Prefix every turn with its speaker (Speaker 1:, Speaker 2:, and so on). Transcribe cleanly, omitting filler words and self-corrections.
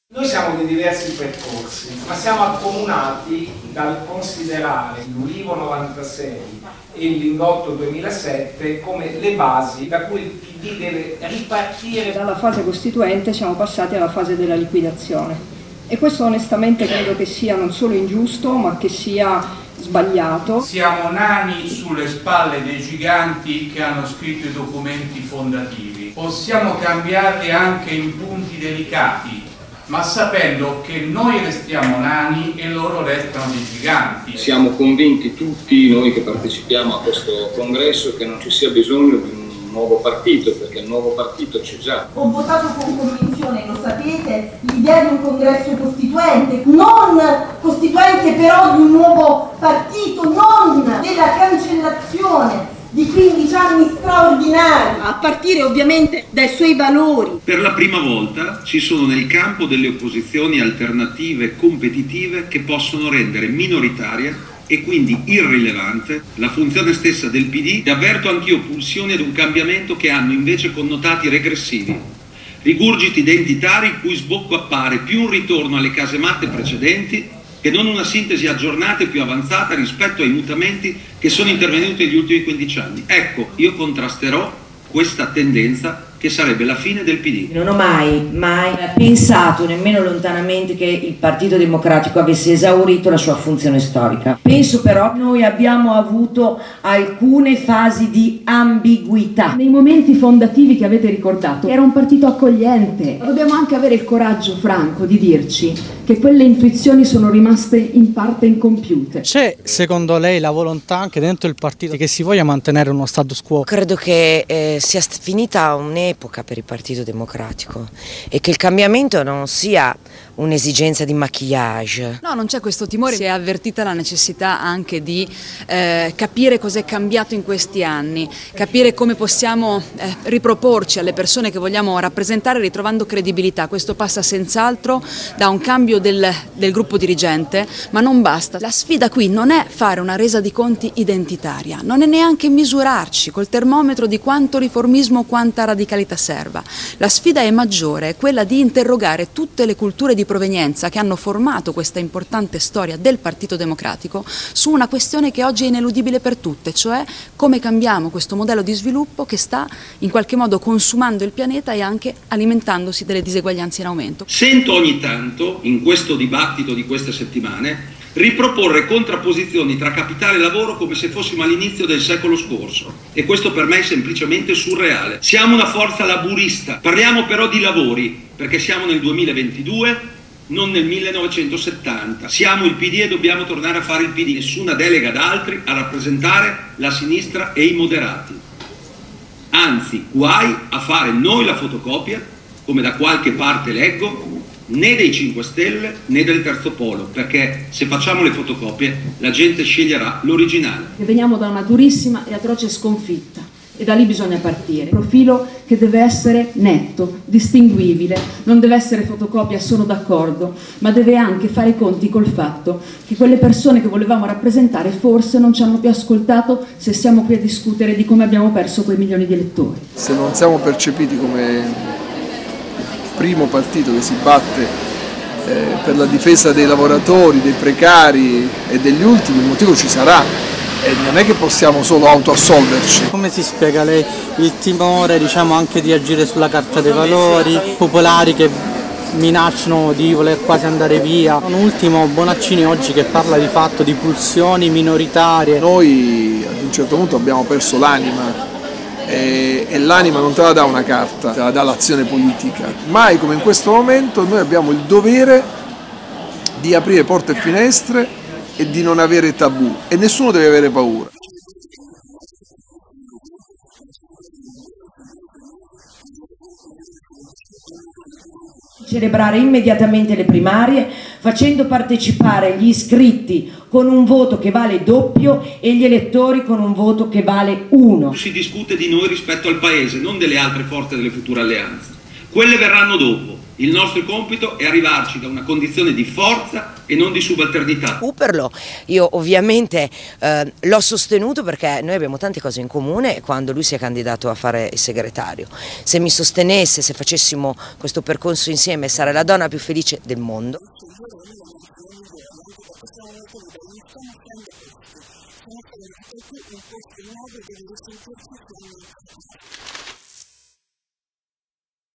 Speaker 1: Noi siamo di diversi percorsi, ma siamo accomunati dal considerare l'Ulivo 96 e il Lingotto 2007 come le basi da cui il PD deve ripartire.
Speaker 2: Dalla fase costituente siamo passati alla fase della liquidazione e questo onestamente credo che sia non solo ingiusto ma che sia sbagliato.
Speaker 3: Siamo nani sulle spalle dei giganti che hanno scritto i documenti fondativi. Possiamo cambiarli anche in punti delicati, ma sapendo che noi restiamo nani e loro restano dei giganti.
Speaker 4: Siamo convinti tutti noi che partecipiamo a questo congresso che non ci sia bisogno di un nuovo partito, perché il nuovo partito c'è già.
Speaker 5: Ho votato con convinzione, lo sapete, l'idea di un congresso costituente, non costituente però di un nuovo partito, non della cancellazione di 15 anni straordinari, a partire ovviamente dai suoi valori.
Speaker 6: Per la prima volta ci sono nel campo delle opposizioni alternative competitive che possono rendere minoritaria e quindi irrilevante la funzione stessa del PD. E avverto anch'io pulsioni ad un cambiamento che hanno invece connotati regressivi, rigurgiti identitari cui sbocco appare più un ritorno alle casematte precedenti che non una sintesi aggiornata e più avanzata rispetto ai mutamenti che sono intervenuti negli ultimi 15 anni. Ecco, io contrasterò questa tendenza che sarebbe la fine del PD.
Speaker 7: Non ho mai pensato nemmeno lontanamente che il Partito Democratico avesse esaurito la sua funzione storica. Penso però che noi abbiamo avuto alcune fasi di ambiguità.
Speaker 8: Nei momenti fondativi che avete ricordato era un partito accogliente. Dobbiamo anche avere il coraggio franco di dirci che quelle intuizioni sono rimaste in parte incompiute.
Speaker 9: C'è secondo lei la volontà anche dentro il partito che si voglia mantenere uno status quo?
Speaker 10: Credo che sia finita un'epoca per il Partito Democratico e che il cambiamento non sia un'esigenza di maquillage.
Speaker 11: No, non c'è questo timore, si è avvertita la necessità anche di capire cos'è cambiato in questi anni, capire come possiamo riproporci alle persone che vogliamo rappresentare ritrovando credibilità. Questo passa senz'altro da un cambio del gruppo dirigente, ma non basta. La sfida qui non è fare una resa di conti identitaria, non è neanche misurarci col termometro di quanto riformismo, quanta radicalità serva. La sfida è maggiore, è quella di interrogare tutte le culture di provenienza che hanno formato questa importante storia del Partito Democratico su una questione che oggi è ineludibile per tutte, cioè come cambiamo questo modello di sviluppo che sta in qualche modo consumando il pianeta e anche alimentandosi delle diseguaglianze in aumento.
Speaker 6: Sento ogni tanto, in questo dibattito di queste settimane, riproporre contrapposizioni tra capitale e lavoro come se fossimo all'inizio del secolo scorso, e questo per me è semplicemente surreale. Siamo una forza laburista, parliamo però di lavori perché siamo nel 2022, non nel 1970. Siamo il PD e dobbiamo tornare a fare il PD, nessuna delega ad altri a rappresentare la sinistra e i moderati. Anzi, guai a fare noi la fotocopia, come da qualche parte leggo, né dei 5 Stelle né del Terzo Polo, perché se facciamo le fotocopie la gente sceglierà l'originale.
Speaker 8: Veniamo da una durissima e atroce sconfitta e da lì bisogna partire. Profilo che deve essere netto, distinguibile, non deve essere fotocopia, sono d'accordo, ma deve anche fare i conti col fatto che quelle persone che volevamo rappresentare forse non ci hanno più ascoltato se siamo qui a discutere di come abbiamo perso quei milioni di elettori.
Speaker 12: Se non siamo percepiti come primo partito che si batte per la difesa dei lavoratori, dei precari e degli ultimi, il motivo ci sarà e non è che possiamo solo autoassolverci.
Speaker 9: Come si spiega lei il timore, diciamo, anche di agire sulla carta dei valori, popolari che minacciano di voler quasi andare via? Un ultimo, Bonaccini oggi che parla di fatto di pulsioni minoritarie.
Speaker 12: Noi ad un certo punto abbiamo perso l'anima e l'anima non te la dà una carta, te la dà l'azione politica. Mai come in questo momento noi abbiamo il dovere di aprire porte e finestre e di non avere tabù, e nessuno deve avere paura.
Speaker 7: Celebrare immediatamente le primarie facendo partecipare gli iscritti con un voto che vale doppio e gli elettori con un voto che vale 1.
Speaker 6: Si discute di noi rispetto al Paese, non delle altre forze delle future alleanze. Quelle verranno dopo. Il nostro compito è arrivarci da una condizione di forza e non di subalternità.
Speaker 10: Cooperlo, io ovviamente l'ho sostenuto perché noi abbiamo tante cose in comune quando lui si è candidato a fare il segretario. Se mi sostenesse, se facessimo questo percorso insieme, sarei la donna più felice del mondo.